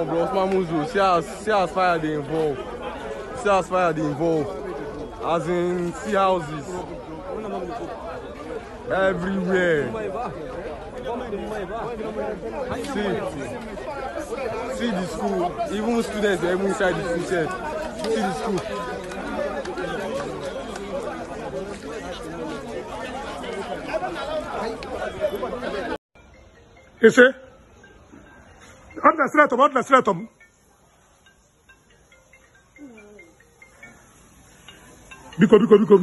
on, bro. See how fire they involve. See how fire they involve. As in, see houses. Everywhere. See the school. Even students are even inside the school shed. See the school. You see? Let's let them. Biko.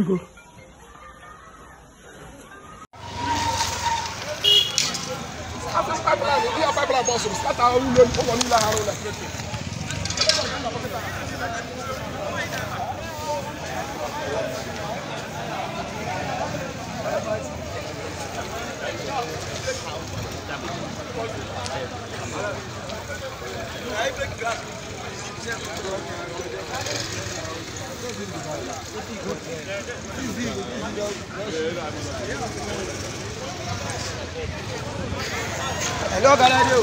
Hello, galera.